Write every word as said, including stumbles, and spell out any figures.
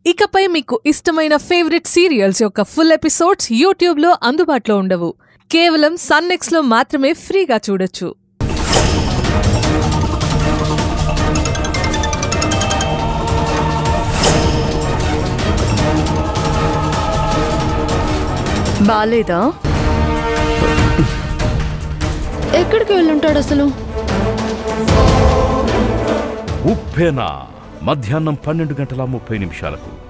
ఇకపై మీకు ఇష్టమైన ఫేవరెట్ సీరియల్స్ యొక్క ఫుల్ ఎపిసోడ్స్ యూట్యూబ్లో అందుబాటులో ఉండవు. కేవలం సన్ నెక్స్ట్లో మాత్రమే ఫ్రీగా చూడొచ్చు. బాలేదా? ఎక్కడికి వెళ్ళుంటాడు అసలు? ఉప్పెన మధ్యాహ్నం పన్నెండు గంటల ముప్పై నిమిషాలకు.